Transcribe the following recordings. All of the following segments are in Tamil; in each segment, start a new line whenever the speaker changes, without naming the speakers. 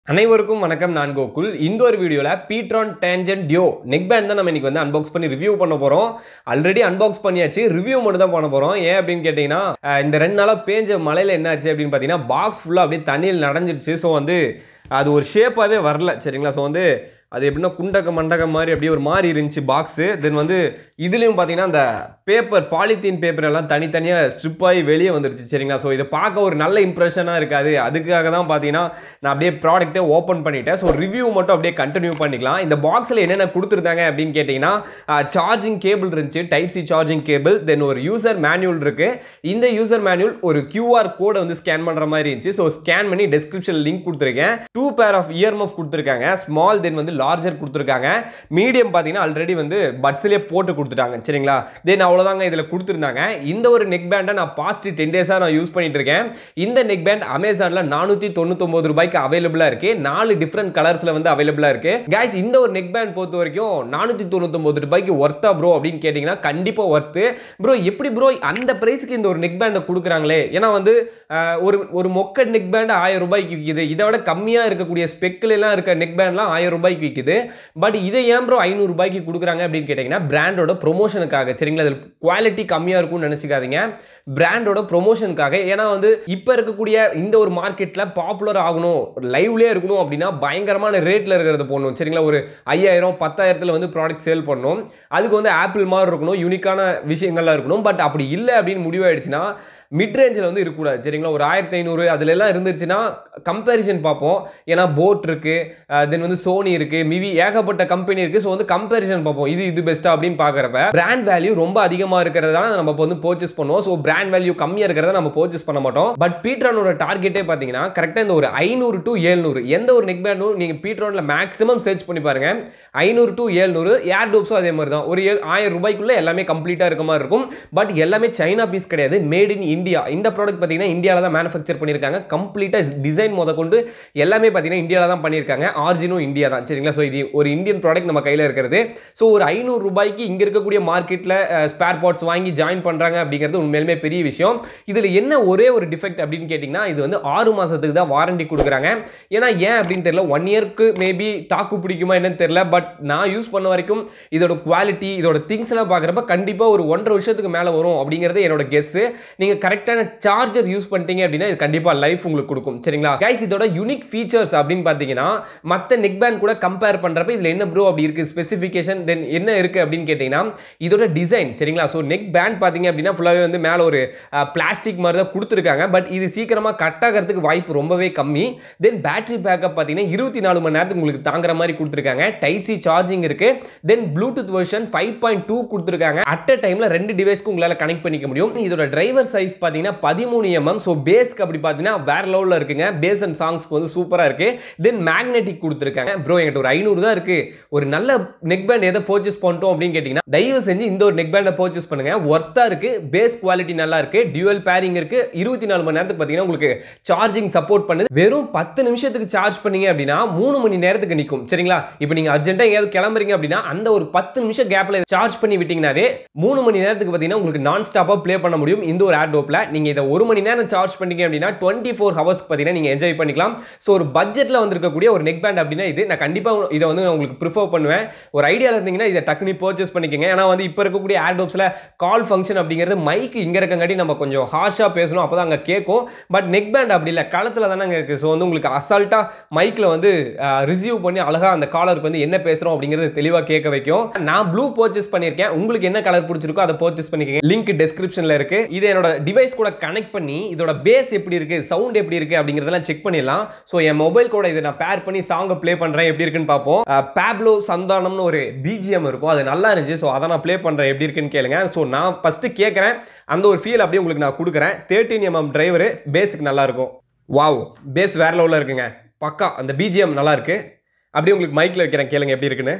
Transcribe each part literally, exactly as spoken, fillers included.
அனைவருக்கும் வணக்கம். நான் கோகுல். இந்த ஒரு வீடியோல Ptron Tangent Duo Neckband தான் நம்ம இன்னைக்கு வந்து அன்பாக்ஸ் பண்ணி ரிவ்யூ பண்ண போறோம். ஆல்ரெடி அன்பாக்ஸ் பண்ணியாச்சு, ரிவ்யூ மட்டும் தான் பண்ண போறோம். ஏன் அப்படின்னு கேட்டீங்கன்னா, இந்த ரெண்டு நாளா பேஞ்ச மழையில என்ன ஆச்சு அப்படின்னு பார்த்தீங்கன்னா, பாக்ஸ் ஃபுல்லா அப்படியே தண்ணியில் நனைஞ்சிடுச்சு. ஸோ வந்து அது ஒரு ஷேப்பாகவே வரல, சரிங்களா? ஸோ வந்து அது எப்படின்னா குண்டக்க மண்டக மாதிரி அப்படியே ஒரு மாதிரி இருந்துச்சு பாக்ஸு. தென் வந்து இதுலேயும் பார்த்தீங்கன்னா அந்த பேப்பர் பாலித்தீன் பேப்பர் எல்லாம் தனித்தனியாக ஸ்ட்ரிப் ஆகி வெளியே வந்துருச்சு, சரிங்களா? ஸோ இதை பார்க்க ஒரு நல்ல இம்ப்ரெஷனாக இருக்காது. அதுக்காக தான் பார்த்தீங்கன்னா நான் அப்படியே ப்ராடக்ட்டை ஓப்பன் பண்ணிட்டேன். ஸோ ரிவ்யூ மட்டும் அப்படியே கண்டினியூ பண்ணிக்கலாம். இந்த பாக்ஸில் என்னென்ன கொடுத்துருந்தாங்க அப்படின்னு கேட்டிங்கன்னா, சார்ஜிங் கேபிள் இருந்துச்சு, type C charging cable. Then ஒரு யூசர் மேனுவல் இருக்குது. இந்த யூசர் மேனுவல் ஒரு கியூஆர் கோடை வந்து ஸ்கேன் பண்ணுற மாதிரி இருந்துச்சு. ஸோ ஸ்கேன் பண்ணி டிஸ்கிரிப்ஷன் லிங்க் கொடுத்துருக்கேன். டூ பேர் ஆஃப் இயர்மஃப் கொடுத்துருக்காங்க. ஸ்மால் தென் வந்து லார்ஜர் கொடுத்துருக்காங்க. மீடியம் பார்த்தீங்கன்னா ஆல்ரெடி வந்து பட்ஸ்லேயே போட்டு கொடுத்துட்டாங்க, சரிங்களா? தென் அவ்வளோதாங்க இதில் கொடுத்துருந்தாங்க. இந்த ஒரு நெக் பேண்டை நான் பாஸ்ட் டென் டேஸாக நான் யூஸ் பண்ணிட்டு இருக்கேன். இந்த நெக் பேண்ட் அமேசானில் நானூற்றி தொண்ணூத்தொம்பது ரூபாய்க்கு அவைலபிளாக இருக்குது. நாலு டிஃப்ரெண்ட் கலர்ஸில் வந்து அவைலபிளாக இருக்குது. கைஸ், இந்த ஒரு நெக் பேண்ட் பொறுத்த வரைக்கும் நானூற்றி தொண்ணூத்தொம்பது ரூபாய்க்கு ஒர்த்தா ப்ரோ அப்படின்னு கேட்டிங்கன்னா கண்டிப்பாக ஒர்த்து. ப்ரோ எப்படி ப்ரோ அந்த ப்ரைஸுக்கு இந்த ஒரு நெக் பேண்டை கொடுக்குறாங்களே? ஏன்னா வந்து ஒரு ஒரு மொக்க நெக் பேண்ட் ஆயிரம் ரூபாய்க்கு விற்கிது. இதை விட கம்மியாக இருக்கக்கூடிய ஸ்பெக்கில் எல்லாம் இருக்க நெக் பேண்ட்லாம் ஆயிரம் ரூபாய்க்கு விற்கிது. பட் இதை ஏன் ப்ரோ ஐநூறு ரூபாய்க்கு கொடுக்குறாங்க அப்படின்னு கேட்டிங்கன்னா, பிராண்டோட ப்ரொமோஷனுக்காக, சரிங்களா? அதில் குவாலிட்டி கம்மியாக இருக்கும்னு நினச்சிக்காதீங்க. பிராண்டோட ப்ரொமோஷனுக்காக. ஏன்னா வந்து இப்போ இருக்கக்கூடிய இந்த ஒரு மார்க்கெட்டில் பாப்புலர் ஆகணும், லைவ்லேயே இருக்கணும் அப்படின்னா பயங்கரமான ரேட்டில் இருக்கிறது போடணும், சரிங்களா? ஒரு ஐயாயிரம் பத்தாயிரத்தில் வந்து ப்ராடக்ட் சேல் பண்ணணும். அதுக்கு வந்து ஆப்பிள் மாதிரி இருக்கணும், யூனிக்கான விஷயங்கள்லாம் இருக்கணும். பட் அப்படி இல்லை அப்படின்னு முடிவாயிடுச்சுன்னா மிட் ரேஞ்சில் வந்து இருக்கக்கூடாது, சரிங்களா? ஒரு ஆயிரத்தி ஐநூறு அதுல எல்லாம் இருந்துச்சுன்னா கம்பேரிசன் பார்ப்போம். ஏன்னா போட் இருக்கு, தென் வந்து சோனி இருக்கு, மிவி ஏகப்பட்ட கம்பெனி இருக்கு. ஸோ வந்து கம்பேரிசன் பார்ப்போம், இது இது பெஸ்ட்டா அப்படின்னு பார்க்குறப்ப பிராண்ட் வேல்யூ ரொம்ப அதிகமாக இருக்கிறதால நம்ம வந்து பர்ச்சேஸ் பண்ணுவோம். ஸோ பிராண்ட் வேல்யூ கம்மியாக இருக்கிறத நம்ம பர்ச்சேஸ் பண்ண மாட்டோம். பட் பீட்ரானோட டார்கெட்டே பார்த்தீங்கன்னா கரெக்டாக இந்த ஒரு ஐநூறு டு ஏழ்நூறு எந்த ஒரு நெக் பேண்டும் நீங்கள் பீட்ரானில் மேக்ஸிமம் சர்ச் பண்ணி பாருங்க. ஐநூறு டு ஏழ்நூறு ஏர் டோப்ஸும் அதே மாதிரி தான். ஒரு ஆயிரம் ரூபாய்க்குள்ள எல்லாமே கம்ப்ளீட்டாக இருக்க மாதிரி இருக்கும். பட் எல்லாமே சைனா பீஸ் கிடையாது, மேட் இன் இந்தியா. இந்த ப்ராடக்ட் பார்த்தீங்கன்னா இந்தியாவில் தான் மேனுஃபேக்சர் பண்ணியிருக்காங்க. கம்ப்ளீட்டாக டிசைன் முத கொண்டு எல்லாமே பார்த்தீங்கன்னா இந்தியாவில் தான் பண்ணியிருக்காங்க. ஆர்ஜினும் இந்தியா தான், சரிங்களா? ஸோ இது ஒரு இந்தியன் ப்ராடக்ட் நம்ம கையில் இருக்கிறது. ஸோ ஒரு ஐநூறு ரூபாய்க்கு இங்கே இருக்கக்கூடிய மார்க்கெட்டில் ஸ்பேர் பார்ட்ஸ் வாங்கி ஜாயின் பண்ணுறாங்க அப்படிங்கிறது உண்மையிலுமே பெரிய விஷயம். இதில் என்ன ஒரே ஒரு டிஃபெக்ட் அப்படின்னு கேட்டிங்கன்னா, இது வந்து ஆறு மாதத்துக்கு தான் வாரண்டி கொடுக்குறாங்க. ஏன்னா ஏன் அப்படின்னு தெரியல, ஒன் இயர்க்கு மேபி தாக்கு பிடிக்குமா என்னன்னு தெரியல. பட் நான் யூஸ் பண்ண வரைக்கும் இதோட குவாலிட்டி, இதோட திங்ஸ் எல்லாம் பார்க்குறப்ப கண்டிப்பாக ஒரு ஒன்றரை வருஷத்துக்கு மேலே வரும் அப்படிங்கிறது என்னோட கெஸ். நீங்கள் கரெக்டான சார்ஜர் யூஸ் பண்ணிட்டீங்க அப்படின்னா இது கண்டிப்பாக லைஃப் உங்களுக்கு கொடுக்கும், சரிங்களா? கைஸ், இதோட யூனிக் ஃபீச்சர்ஸ் அப்படின்னு பார்த்தீங்கன்னா மற்ற நெக் பேண்ட் கூட கம்பேர் பண்ணுறப்ப இதில் என்ன ப்ரோ அப்படி இருக்குது ஸ்பெசிஃபிகேஷன் தென் என்ன இருக்குது அப்படின்னு கேட்டிங்கன்னா இதோட டிசைன், சரிங்களா? ஸோ நெக் பேண்ட் பார்த்தீங்க அப்படின்னா ஃபுல்லாகவே வந்து மேலே ஒரு பிளாஸ்டிக் மாதிரி தான் கொடுத்துருக்காங்க. பட் இது சீக்கிரமாக கட் ஆகிறதுக்கு வாய்ப்பு ரொம்பவே கம்மி. தென் பேட்டரி பேக்கப் பார்த்தீங்கன்னா இருபத்தி நாலு மணி நேரத்துக்கு உங்களுக்கு தாங்குற மாதிரி கொடுத்துருக்காங்க. டைப் சி சார்ஜிங் இருக்குது. Then Bluetooth version five point two கொடுத்துருக்காங்க. அட் அ டைமில் ரெண்டு டிவைஸ்க்கு உங்களால் கனெக்ட் பண்ணிக்க முடியும். இதோட டிரைவர் சைஸ் பார்த்தீங்கன்னா பதிமூணு எம்எம். ஸோ பேஸ்க்கு அப்படி பார்த்தீங்கன்னா வேற லெவலில் இருக்குங்க. பேஸ் அண்ட் சாங்ஸ்க்கு வந்து சூப்பராக இருக்கு. தென் மேக்னெட்டிக் கொடுத்துருக்காங்க. ப்ரோ என்கிட்ட ஒரு ஐநூறு தான் இருக்கு, ஒரு நல்ல நெக் பேண்ட் எதை பர்ச்சேஸ் பண்ணிட்டோம் அப்படின்னு கேட்டிங்கன்னா தயவு செஞ்சு இந்த ஒரு நெக் பேண்டை பர்ச்சேஸ் பண்ணுங்க. ஒர்த்தா இருக்கு, பேஸ் குவாலிட்டி நல்லா இருக்கு, டியூவல் பேரிங் இருக்கு, இருபத்தி நாலு மணி நேரத்துக்கு பார்த்தீங்கன்னா உங்களுக்கு சார்ஜிங் சப்போர்ட் பண்ணுது. வெறும் பத்து நிமிஷத்துக்கு சார்ஜ் பண்ணீங்க அப்படின்னா மூணு மணி நேரத்துக்கு நிற்கும், சரிங்களா? இப்போ நீங்க அர்ஜென்ட்டா எங்கேயாவது கிளம்புறீங்க அப்படின்னா அந்த ஒரு பத்து நிமிஷம் கேப்ல சார்ஜ் பண்ணி விட்டீங்கன்னாவே மூணு மணி நேரத்துக்கு பார்த்தீங்கன்னா உங்களுக்கு நான் ஸ்டாப்பா ப்ளே பண்ண முடியும். இந்த ஒரு ஏர் டோப்ல நீங்க இதை ஒரு மணி நேரம் சார்ஜ் பண்ணீங்க அப்படின்னா டுவெண்ட்டி ஃபோர் ஹவர்ஸ்க்கு பார்த்தீங்கன்னா நீங்க என்ஜாய் பண்ணிக்கலாம். ஸோ ஒரு பட்ஜெட்ல வந்திருக்கக்கூடிய ஒரு நெக் பேண்ட் அப்படின்னா இது நான் கண்டிப்பாக இதை வந்து உங்களுக்கு ப்ரிஃபர் பண்ணுவேன். ஒரு ஐடியாவில் இருந்தீங்கன்னா இதை டக்குனி பர்ச்சேஸ் பண்ணிக்கங்க. ஏன்னா வந்து இப்போ இருக்கக்கூடிய ஏர் டோப்ஸ்ல கால் ஃபங்க்ஷன் அப்படிங்கிறது மைக்கு இங்கே இருக்கங்காட்டி நம்ம கொஞ்சம் ஹார்ஷாக பேசணும், அப்போ தான் அங்கே கேட்கும். பட் நெக் பேண்ட் அப்படி இல்லை, களத்தில் தானே அங்கே இருக்குது. ஸோ வந்து உங்களுக்கு அசால்ட்டாக மைக்கில் வந்து ரிசீவ் பண்ணி அழகாக அந்த காலருக்கு வந்து என்ன பேசுகிறோம் அப்படிங்கிறது தெளிவாக கேட்க வைக்கும். நான் ப்ளூ பர்ச்சேஸ் பண்ணியிருக்கேன். உங்களுக்கு என்ன கலர் பிடிச்சிருக்கோ அதை பர்ச்சேஸ் பண்ணிக்கங்க. லிங்க் டிஸ்கிரிப்ஷனில் இருக்குது. இது என்னோட டிவைஸ் கூட கனெக்ட் பண்ணி இதோட பேஸ் எப்படி இருக்கு, சவுண்ட் எப்படி இருக்கு அப்படிங்கறதெல்லாம் செக் பண்ணிடலாம். ஸோ என் மொபைல் கூட இதை நான் பேர் பண்ணி சாங்கை ப்ளே பண்றேன், எப்படி இருக்குன்னு பார்ப்போம். பேப்லோ சந்தானம்னு ஒரு பிஜிஎம் இருக்கும், அது நல்லா இருந்துச்சு. ஸோ அதை நான் ப்ளே பண்றேன், எப்படி இருக்குன்னு கேளுங்க. ஸோ நான் ஃபர்ஸ்ட் கேட்குறேன், அந்த ஒரு ஃபீல் அப்படியே உங்களுக்கு நான் கொடுக்குறேன். தேர்ட்டீன் எம்எம் டிரைவர் பேஸுக்கு நல்லா இருக்கும். வாவ், பேஸ் வேற லெவலில் இருக்குங்க, பக்கா. அந்த பிஜிஎம் நல்லா இருக்கு. அப்படியே உங்களுக்கு மைக்ல வைக்கிறேன், கேளுங்க எப்படி இருக்குன்னு.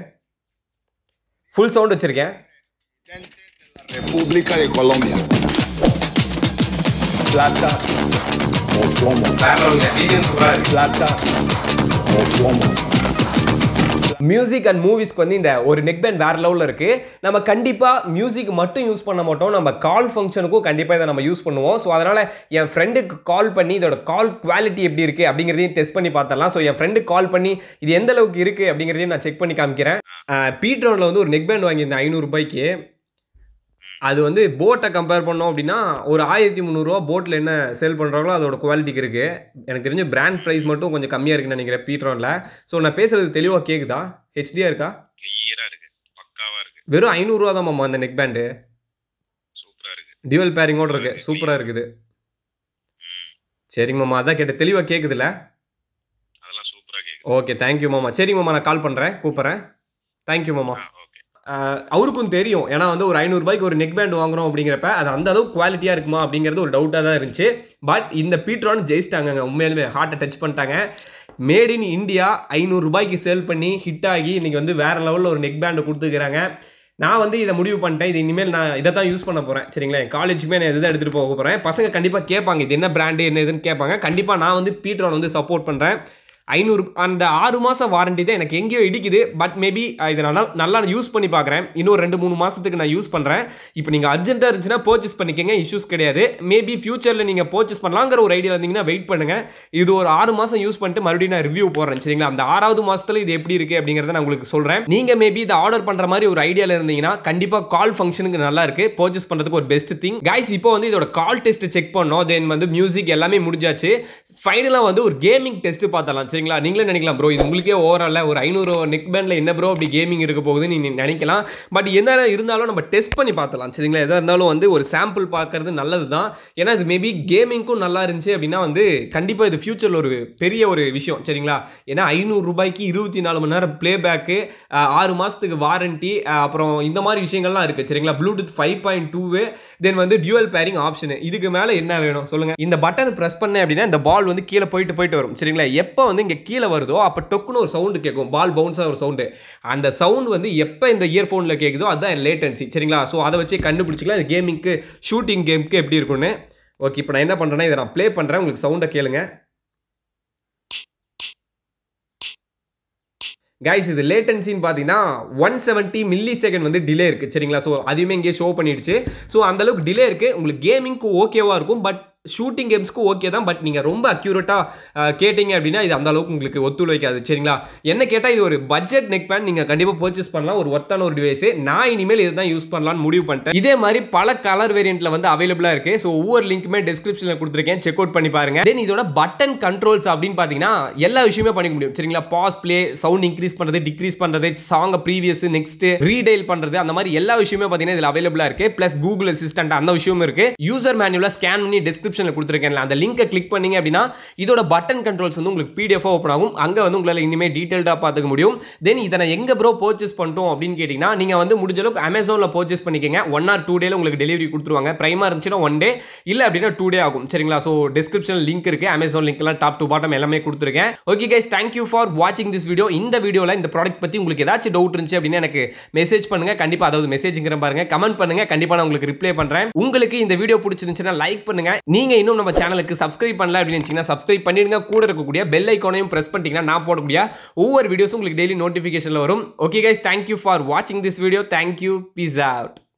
ஃபுல் சவுண்ட் வச்சிருக்கேன்.
República de Colombia. Plata o plomo. Plata o plomo.
Music and மூவிஸ்க்கு வந்து இந்த ஒரு நெக் பேண்ட் வேற லெவலில் இருக்கு. நம்ம கண்டிப்பா மியூசிக் மட்டும் யூஸ் பண்ண மாட்டோம், நம்ம கால் ஃபங்க்ஷனுக்கும் கண்டிப்பா இதை நம்ம யூஸ் பண்ணுவோம். ஸோ அதனால என் ஃப்ரெண்டுக்கு கால் பண்ணி இதோட கால் குவாலிட்டி எப்படி இருக்கு அப்படிங்கிறதையும் டெஸ்ட் பண்ணி பார்த்தலாம். ஸோ என் ஃப்ரெண்டுக்கு கால் பண்ணி இது எந்த அளவுக்கு இருக்கு அப்படிங்கிறதையும் நான் செக் பண்ணி காமிக்கிறேன். பீட்ரான்ல வந்து ஒரு நெக் பேண்ட் வாங்கியிருந்தேன் ஐநூறு ரூபாய்க்கு. அது வந்து போட்டை கம்பேர் பண்ணோம் அப்படின்னா ஒரு ஆயிரத்தி முந்நூறுரூவா போட்டில் என்ன சேல் பண்ணுறாங்களோ அதோட குவாலிட்டிக்கு இருக்குது. எனக்கு தெரிஞ்ச பிராண்ட் ப்ரைஸ் மட்டும் கொஞ்சம் கம்மியாக இருக்குன்னு நினைக்கிறேன் பீட்ரானில். ஸோ நான் பேசுகிறது தெளிவாக கேட்குதா? ஹெச்டியாக இருக்கா? கிளியராக இருக்குது, பக்காவாக இருக்குது. வெறும் ஐநூறுரூவா தான் மாமா அந்த நெக் பேண்டு. சூப்பராக இருக்குது, டியூவல் பேரிங்கோடு இருக்குது, சூப்பராக இருக்குது. சரிங்க மாமா, அதான் கேட்டேன், தெளிவாக கேட்குதுல்ல? அதெல்லாம் சூப்பராக கேட்குது. ஓகே, தேங்க்யூ மாமா. சரிங்க மாமா, நான் கால் பண்ணுறேன், கூப்பிட்றேன். தேங்க்யூ மாமா. அவருக்கும் தெரியும், ஏன்னா வந்து ஒரு ஐநூறு ரூபாய்க்கு ஒரு நெக் பேண்ட் வாங்குறோம் அப்படிங்கிறப்ப அது அந்த அளவுக்கு குவாலிட்டியாக இருக்குமா அப்படிங்கிறது ஒரு டவுட்டாக தான் இருந்துச்சு. பட் இந்த பீட்ரான் ஜெயிச்சிட்டாங்க, உண்மையிலுமே ஹார்ட்டை டச் பண்ணிட்டாங்க. மேட் இன் இந்தியா ஐநூறு ரூபாய்க்கு சேல் பண்ணி ஹிட் ஆகி இன்னைக்கு வந்து வேற லெவலில் ஒரு நெக் பேண்டை கொடுத்துக்கிறாங்க. நான் வந்து இதை முடிவு பண்ணிட்டேன், இது இனிமேல் நான் இதை தான் யூஸ் பண்ண போகிறேன். சரிங்களா, காலேஜுக்குமே நான் இதை தான் எடுத்துகிட்டு போக போகிறேன். பசங்க கண்டிப்பாக கேட்பாங்க இது என்ன பிராண்டு என்ன இதுன்னு கேட்பாங்க. கண்டிப்பாக நான் வந்து பீட்ரான் வந்து சப்போர்ட் பண்ணுறேன். ஐநூறு அந்த ஆறு மாதம் வாரண்டி தான் எனக்கு எங்கேயோ இடிக்குது. பட் மேபி இதை நான் நல்லா யூஸ் பண்ணி பார்க்குறேன். இன்னும் ரெண்டு மூணு மாதத்துக்கு நான் யூஸ் பண்ணுறேன். இப்போ நீங்கள் அர்ஜென்ட்டாக இருந்துச்சுன்னா பர்ச்சேஸ் பண்ணிக்கங்க, இஷ்யூஸ் கிடையாது. மேபி ஃபியூச்சரில் நீங்கள் பர்ச்சேஸ் பண்ணலாங்கிற ஒரு ஐடியா இருந்தீங்கன்னா வெயிட் பண்ணுங்கள். இது ஒரு ஆறு மாதம் யூஸ் பண்ணிட்டு மறுபடியும் நான் ரிவ்யூ போடுறேன். சரிங்களா, அந்த ஆறாவது மாதத்தில் இது எப்படி இருக்குது அப்படிங்கிறத நான் உங்களுக்கு சொல்கிறேன். நீங்கள் மேபி இதை ஆர்டர் பண்ணுற மாதிரி ஒரு ஐடியாவில் இருந்தீங்கன்னா கண்டிப்பாக கால் ஃபங்க்ஷனுக்கு நல்லா இருக்குது, பர்ச்சேஸ் பண்ணுறதுக்கு ஒரு பெஸ்ட் திங். கைஸ், இப்போ வந்து இதோட கால் டெஸ்ட் செக் பண்ணோம், தென் வந்து மியூசிக் எல்லாமே முடிஞ்சாச்சு. ஃபைனலாக வந்து ஒரு கேமிங் டெஸ்ட் பார்த்தலாம். சரிங்களா, நீங்களே நினைக்கலாம் ப்ரோ இது உங்களுக்கே ஓவரால ஒரு ஐநூறு நெக் பேண்டில் என்ன ப்ரோ அப்படி கேமிங் இருக்க போகுதுன்னு நீ நினைக்கலாம். பட் என்ன இருந்தாலும் நம்ம டெஸ்ட் பண்ணி பார்த்தலாம். சரிங்களா, எதாக இருந்தாலும் வந்து ஒரு சாம்பிள் பார்க்கறது நல்லது தான். ஏன்னா இது மேபி கேமிங்க்கும் நல்லா இருந்துச்சு அப்படின்னா வந்து கண்டிப்பாக இது ஃபியூச்சரில் ஒரு பெரிய ஒரு விஷயம். சரிங்களா, ஏன்னா ஐநூறு ரூபாய்க்கு இருபத்தி நாலு மணி நேரம் பிளேபேக்கு, ஆறு மாதத்துக்கு வாரண்டி, அப்புறம் இந்த மாதிரி விஷயங்கள்லாம் இருக்குது. சரிங்களா, Bluetooth five point two then வந்து டியூவல் பேரிங் ஆப்ஷனு. இதுக்கு மேலே என்ன வேணும் சொல்லுங்கள்? இந்த பட்டன் ப்ரெஸ் பண்ணேன் அப்படின்னா இந்த பால் வந்து கீழே போயிட்டு போயிட்டு வரும். சரிங்களா, எப்போ வந்து இங்கே கீழே வருதோ அப்போ டொக்குன்னு ஒரு சவுண்டு கேட்கும், பால் பவுன்ஸாக ஒரு சவுண்டு. அந்த சவுண்ட் வந்து எப்போ இந்த இயர்ஃபோனில் கேட்குதோ அதுதான் லேட்டன்சி. சரிங்களா, ஸோ அதை வச்சு கண்டுபிடிச்சிக்கலாம் இது கேமிங்க்கு ஷூட்டிங் கேமுக்கு எப்படி இருக்குன்னு. ஓகே, இப்போ நான் என்ன பண்ணுறேன்னா இதை நான் ப்ளே பண்ணுறேன், உங்களுக்கு சவுண்டை கேளுங்க. கைஸ், இது லேட்டன்சின்னு பார்த்தீங்கன்னா ஒன் செவன்ட்டி மில்லி செகண்ட் வந்து டிலே இருக்குது. சரிங்களா, ஸோ அதுவுமே இங்கே ஷோ பண்ணிடுச்சு. ஸோ அந்தளவுக்கு டிலே இருக்குது. உங்களுக்கு கேமிங்க்கு ஓகேவாக இருக்கும், பட் ஷூட்டிங் கேம்ஸ்க்கு ஓகே தான். பட் நீங்கள் ரொம்ப அக்யூரேட்டாக கேட்டிங்க அப்படின்னா இது அந்த அளவுக்கு உங்களுக்கு ஒத்துழைக்காது. சரிங்களா, என்ன கேட்டால் இது ஒரு பட்ஜெட் நெக் பேண்ட், நீங்கள் கண்டிப்பாக பர்ச்சேஸ் பண்ணலாம், ஒரு ஒர்த்தான ஒரு டிவைஸு. நான் இனிமேல் இதை தான் யூஸ் பண்ணலான்னு முடிவு பண்ணிட்டேன். இதே மாதிரி பல கலர் வேரியண்ட்டில் வந்து அவைலபிளாக இருக்குது. ஸோ ஒவ்வொரு லிங்க்குமே டிஸ்கிரிப்ஷனில் கொடுத்துருக்கேன், செக் அவுட் பண்ணி பாருங்கள். தென் இதோட பட்டன் கண்ட்ரோல்ஸ் அப்படின்னு பார்த்தீங்கன்னா எல்லா விஷயமே பண்ணிக்க முடியும். சரிங்களா, பாஸ், பிளே, சவுண்ட் இன்க்ரீஸ் பண்ணுறது, டிக்ரீஸ் பண்ணுறது, சாங்கை ப்ரீவியஸ் நெக்ஸ்ட் ரீடைல் பண்ணுறது, அந்த மாதிரி எல்லா விஷயமே பார்த்தீங்கன்னா இதில் அவைலபிளாக இருக்குது. ப்ளஸ் கூகுள் அசிஸ்டன்ட் அந்த விஷயமும் இருக்குது. யூசர் மேனுவலாக ஸ்கேன் பண்ணி டிஸ்கிரிப்ஷன் கொடுத்துருக்கேன், அந்த லிங்கை கிளிக் பண்ணீங்க அப்படின்னா இதோட பட்டன் கண்ட்ரோல்ஸ் வந்து உங்களுக்கு பிடிஎஃப் ஓபன் ஆகும். அங்க வந்து உங்களால இனிமே டீடைல்டா பார்த்துக்க முடியும். தென் இதை நான் எங்க ப்ரோ பர்ச்சேஸ் பண்ணிட்டோம் அப்படின்னு கேட்டீங்கன்னா நீங்க வந்து முடிஞ்ச அளவுக்கு அமேசான்ல பர்ச்சேஸ் பண்ணிக்கங்க. ஒன் ஆர் டூ டேல உங்களுக்கு டெலிவரி கொடுத்துருவாங்க. பிரைமா இருந்துச்சுன்னா ஒன் டே, இல்ல அப்படின்னா டூ டே ஆகும். சரிங்களா, ஸோ டிஸ்கிரிப்ஷன் லிங்க் இருக்கு, அமேசான் லிங்க் எல்லாம் டாப் டு பாட்டம் எல்லாமே கொடுத்துருக்கேன். ஓகே கைஸ், தேங்க்யூ ஃபார் வாட்சிங் திஸ் வீடியோ. இந்த வீடியோல இந்த ப்ராடக்ட் பத்தி உங்களுக்கு ஏதாச்சும் டவுட் இருந்துச்சு அப்படின்னா எனக்கு மெசேஜ் பண்ணுங்க. கண்டிப்பா, அதாவது மெசேஜ்ங்கிற பாருங்க, கமெண்ட் பண்ணுங்க, கண்டிப்பா நான் உங்களுக்கு ரிப்ளை பண்றேன். உங்களுக்கு இந்த வீடியோ பிடிச்சிருந்துச்சுன்னா லைக் பண்ணுங்க. நீங்க இன்னும் நம்ம சேனலுக்கு சப்ஸ்கிரைப் பண்ணல அப்படின்னு நினைச்சீங்கன்னா சப்ஸ்கிரைப் பண்ணிடுங்க. கூட இருக்கக்கூடிய பெல் ஐகானையும் பிரஸ் பண்ணிட்டீங்கன்னா நான் போடக்கூடிய ஒவ்வொரு வீடியோஸும் உங்களுக்கு டெய்லி நோட்டிஃபிகேஷன்ல வரும். ஓகே கைஸ், தேங்க்யூ ஃபார் வாட்சிங் this video. Thank you, peace out.